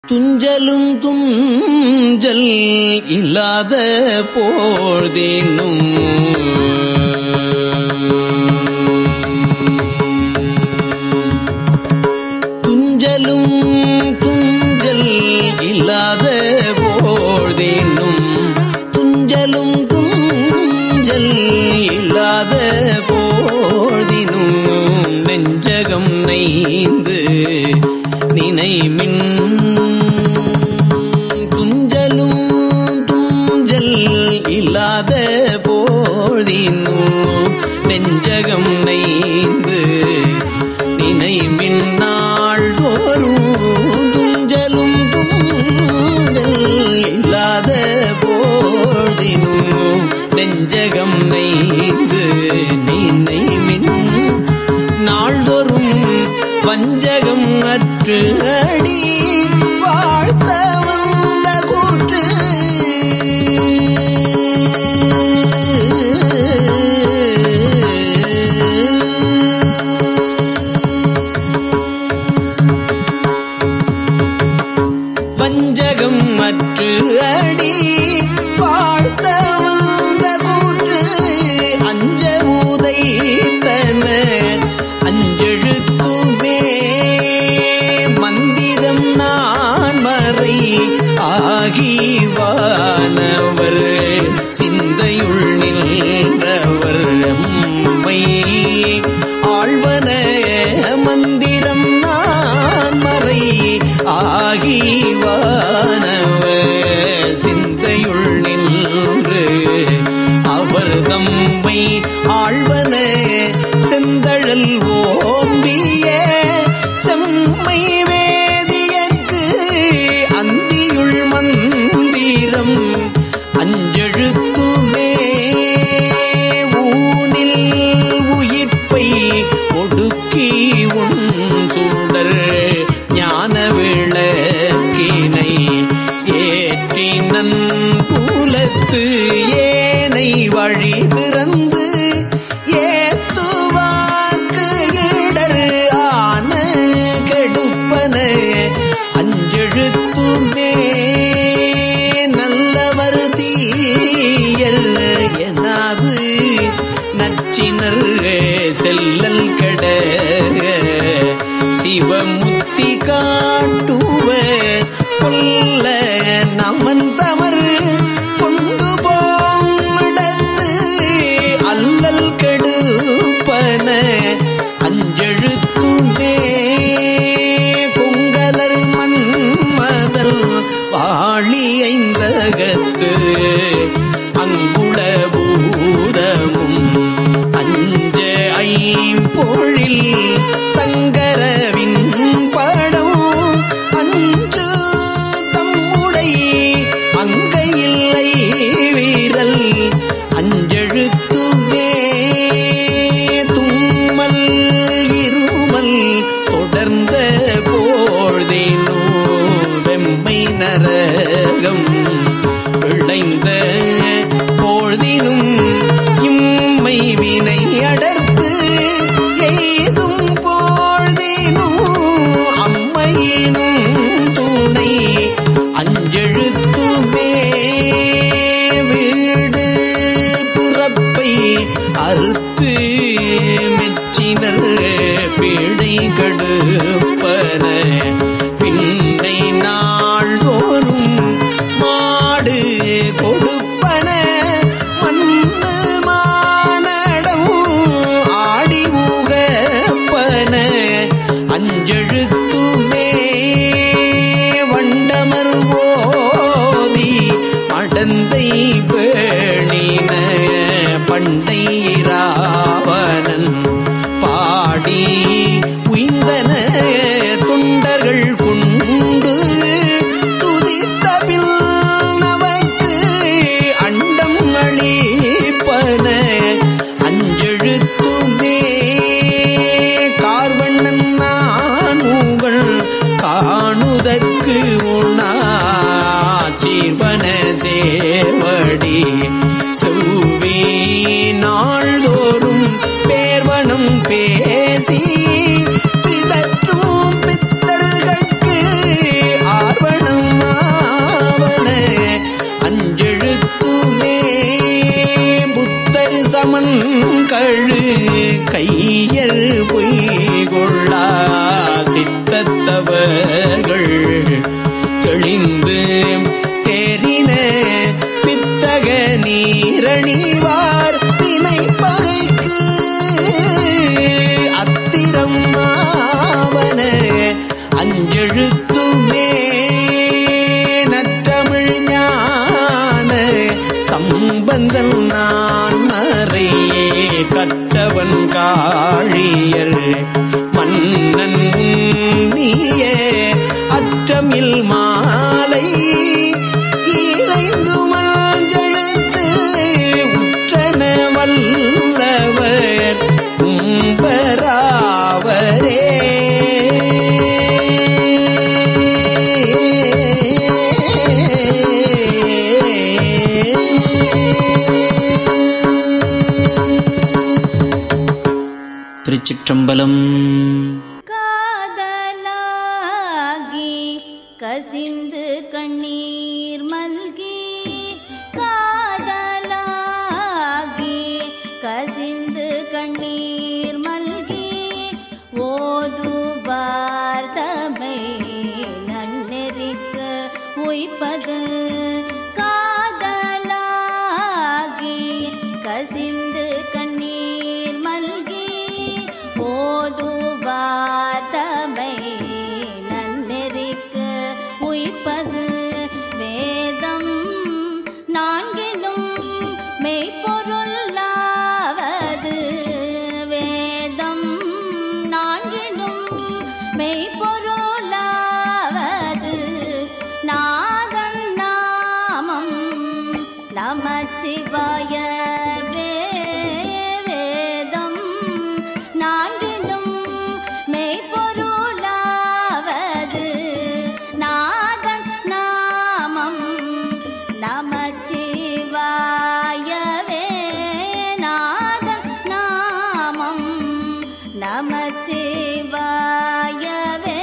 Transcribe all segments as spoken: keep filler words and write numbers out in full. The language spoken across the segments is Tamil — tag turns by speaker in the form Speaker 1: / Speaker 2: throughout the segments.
Speaker 1: துஞ்சலும் துஞ்சல் இல்லாத போழ்தினும் துஞ்சலும் துஞ்சல் இல்லாத போழ்தினும் துஞ்சலும் துஞ்சல் இல்லாத போழ்தினும் நெஞ்சகம் நைந்து நினைமின் துஞ்சலும் துஞ்சல் இல்லாத போழ்தினும் நெஞ்சகம் நைந்து நினைமின் நாள்தோறும் துஞ்சலும் துஞ்சல் இல்லாத போழ்தினும் நெஞ்சகம் நைந்து நினைமின் நாள்தோறும் வஞ்சகம் அற்று அடி வாழ்த்த வந்த கூற்று வஞ்சகம் அற்று அடி வாழ்த்த வந்த கூற்று அஞ்ச உதைத்தன அஞ்செழுத்துமே மந்திரம் நான் மறை ஆகிவானவர் சிந்தையுள் நின்றவர் எம்மை ஆழ்வன மந்திரம் நான் மறை ஆகிவானவர் சிந்தையுள் நின்று அவர் தம்மை ஆழ்வன செந்தழல் ஓம்பிய செம்மை வேதியற்கு அந்தியுள் மந்திரம் அஞ்செழுத்துமே ஊனில் உயிர்ப்பை ஒடுக்கி உன் சுடர் ஞான விளக்கினை ஏற்றினன் புலத்து ஏனை வழி திறந்து ஏத்துவார்க்கு இடர் ஆன கெடுப்பன அஞ்செழுத்துமே நல்லவர் தீயர் எனாது நச்சினர் செல்லல் கெட சிவமுத்தி காட்டுவ கொல்ல நமன் தமர் கொண்டு போடத்து அல்லல் கெடுப்பன அஞ்செழுத்துமே கொங்கலர் மன்மதல் வாழி ஐந்தகத்து அங்குள பூதமும் அஞ்ச ஐம்பொழில் தங்கரவின் படம் அஞ்சு தம்முடை அங்கையில்லை வீரல் அஞ்செழுத்துமே தும்மல் இருமல் தொடர்ந்த போழ்தினோ வெம்மை நரகம் விளைந்த போழ்தினும் இம்மை வினை அடர்த்து எய்தும் போழ்தினும் அம்மையினும் துணை அஞ்செழுத்துமே வீடு புறப்பை அறுத்து மெச்சினர் பீடை கடுப்பன பின்னை நாள்தோறும் மாடு கொடுப்பன மண்ணு மானடம் ஆடி உகப்பன அஞ்செழுத்துமே வண்டமர் ஓவி மடந்தை பேணின பண்டை இராவணன் பாடி உய்ந்தன தொண்டர்கள் கொண்டு துதித்தபில் நமக்கு அண்டம் அளிப்பன அஞ்செழுத்துமே கார்வண்ணன் நான் உங்கள் காணுதற்கு உணா சீர்வன சேவடி செவ்வி நாள்தோறும் பேர்வனம் பேசி பிதற்றும் பித்தர்களுக்கு ஆர்வ மாலை இறைந்து மாஞ்செழுத்து உற்றன வல்லவர் கும்பராவரே. திருச்சிற்றம்பலம்.
Speaker 2: காதலாகி கசிந்து கண்ணீர் மல்கி, காதலாகி கசிந்து கண்ணீர் மல்கி, ஓதுவார் தமை நன்னெறிக்கு உய்ப்பது. காதலாகி கசிந்து கண்ணீர் மல்கி, ஓதுவார் தமை நன்னெறிக்கு உய்ப்பது. வேதம் நான்கிலும் மெய்ப்பொருளாவது, வேதம் நான்கிலும் மெய்ப்பொருளாவது. நாதன் நாமம் நமச்சிவாயவே. வேதம் நான்கிலும் மெய்ப்பொருளாவது. நாதன் நாமம் நமச்சிவாயவே. நாதன் நாமம் நமச்சிவாயவே.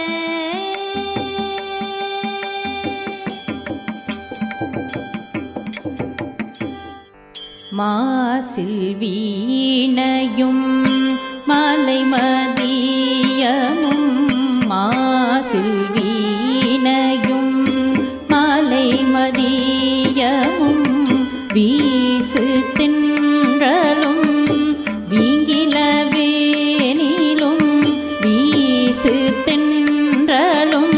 Speaker 2: மாசில் வீணையும் மாலை மதியமும், மாசில் வீணையும் மாலை மதியமும், வீசு தின்றலும் வீங்கிலவேனிலும், வீசு தென்றலும்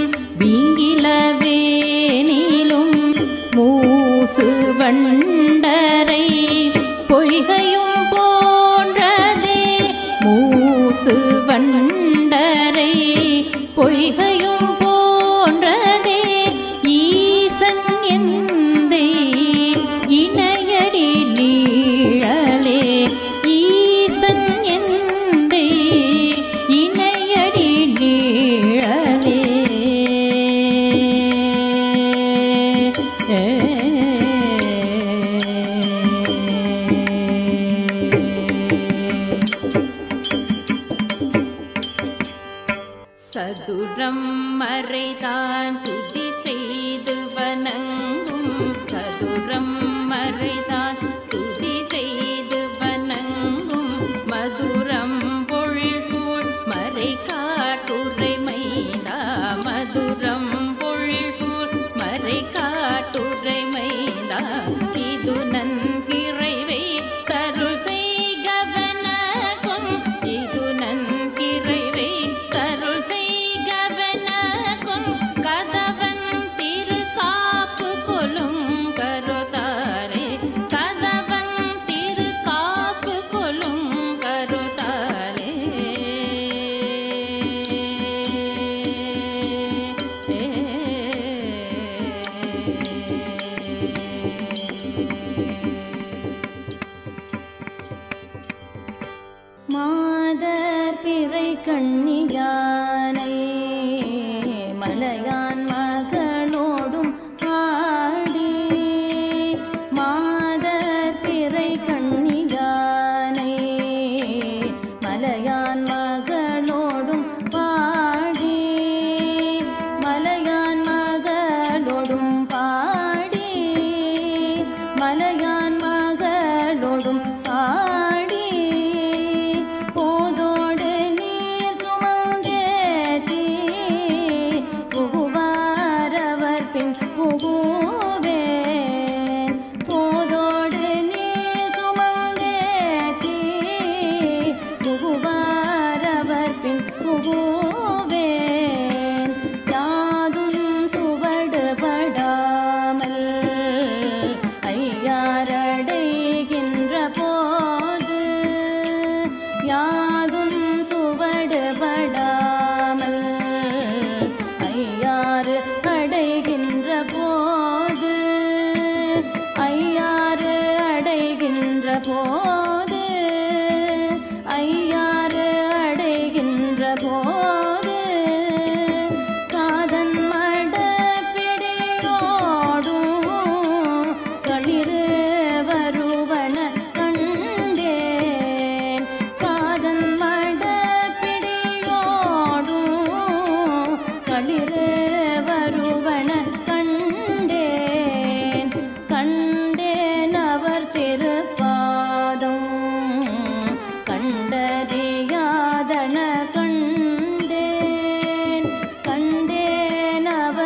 Speaker 2: வீங்கிலவேனிலும், மூசு வண்டரை பொய்கையும் போன்றதே. மூசு வண்டரை பொய்கையும் போன்றதே. ஈசன் எந்தை இணையடி நீழலே. ஈசன் எந்தை இணையடி நீழலே. சதுரம் மறைதான் துதி செய்து வணங்கும், சதுரம் மறைதான் துதி செய்து வணங்கும், மதுரம் பொழில் சூழ் மறை காட்டுரை மைந்தா. மதுரம் பொழில் சூழ் மறை காட்டுரை மைந்தா. இது நன்கிறைவை தருள் செய்கவன கொன், இது நன்கிறைவை தருள் செய்கவன கொன், கதவன்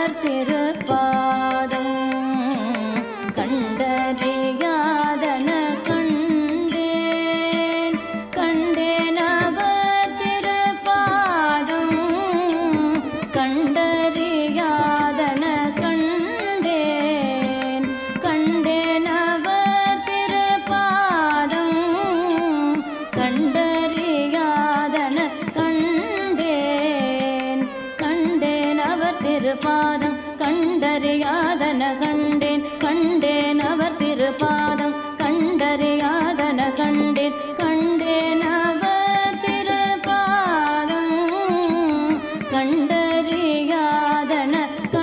Speaker 3: அவர் திருப்பாதம் கண்டறியாதன கண்டேன் கண்டேன் அவர் திருப்பாதம் கண்டறியாதன கண்டேன் கண்டேன் அவர் திருப்பாதம் கண்டறியாதன கண்டேன் கண்டேன் அவர் திருப்பாதம் கண்டறியாதன கண்டேன் கண்டேன் அவர் திருப்பாதம் கண்டறியாதன கண்டேன் கண்டேன் அவர் திருப்பாதம் கண்டறியாதன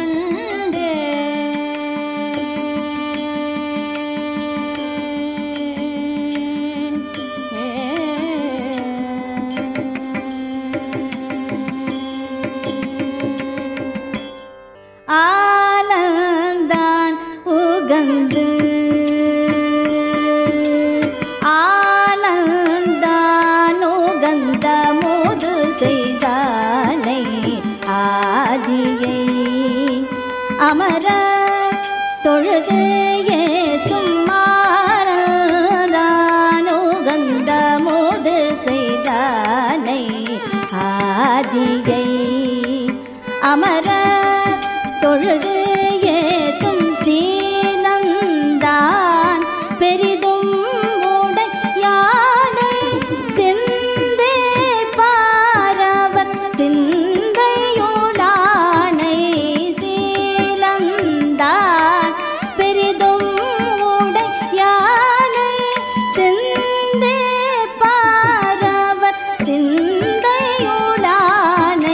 Speaker 3: ஆலந்தான் உகந்து ஆலந்தான் உகந்த முது செய்தானை ஆதியை அமர தொழுது ஏத்தும் ஆலந்தான் உகந்த முது செய்தானை ஆதியை அமர தொழுது ஏத்தும் சீனந்தான் பெரிதும் உடையானை சிந்தை பாரவர் சிந்தையுளானை சீலந்தான் பெரிதும் உடையானை சிந்தை பாரவர் சிந்தையுளானை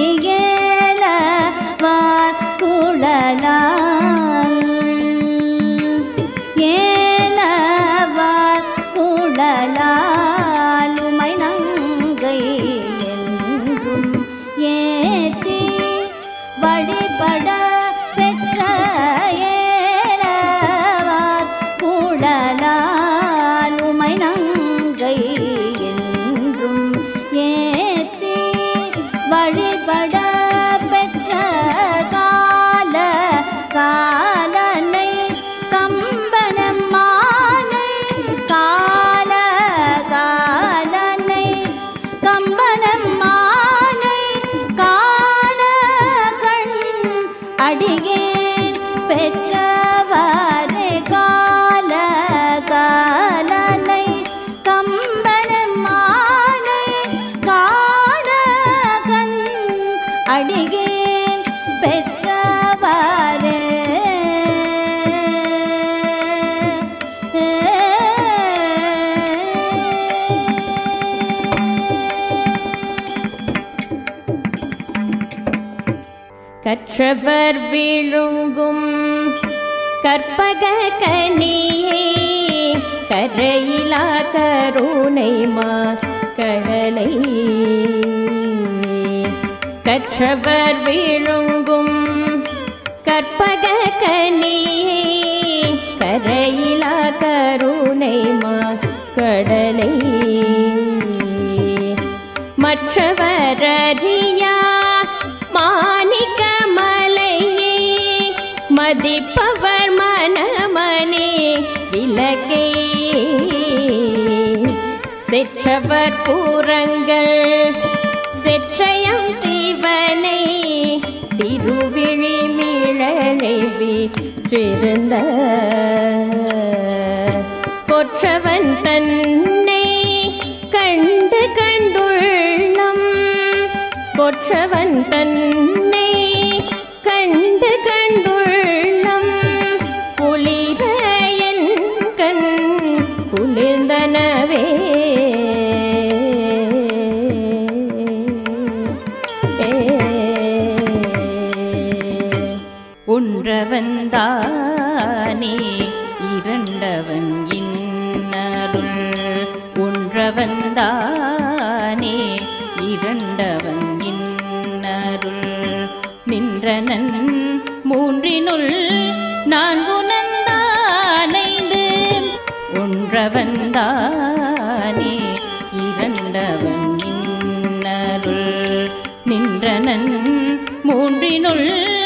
Speaker 3: ஏலவார் குழலால் ஏலவார் குழலால் உமை நங்கை என்றும் ஏத்தி வழிபட பெற்ற ஏலவார் குழலால் உமை நங்கை என்றும் ஏத்தி வழிபட பெற்ற கால காலனை கம்பனம்மானை கால காலனை கம்பனம்மானை காண கண் அடியேன் பெற்றவாறு கால காலனை கம்பனம்மானை காண கண் அடியேன் பெற்றவாறு
Speaker 2: கற்றவர் விழுங்கும் கற்பக கனியே கரையிலா கருணை மாக்கடலை கற்றவர் விழுங்கும் கற்பக கனியே கரையிலா கருணை மாக்கடலை மற்றவரறியா மாணிக்க மலையே மதிப்பவர் மனமனே விலகே செற்றவர் பூரங்கள் செற்றயம் சிவனை திருவிழி மிழலை வீற்றிருந்த கொற்றவன் தன்னை கண்டு கண்டுள்ளம் கொற்றவன் தன்னை கண்டு கண்டுள்ளம் குளிர என் கண் குளிர்ந்தனவே ஒன்றவன்தானே இரண்டவன் இன்னருள் ஒன்றவன்தானே இரண்டவன் இன்னருள் நின்றனன் மூன்றினுள் நான்குனந்தானைந்து ஒன்றவன்தானே இரண்டவன் இன்னருள் நின்றனன் மூன்றினுள்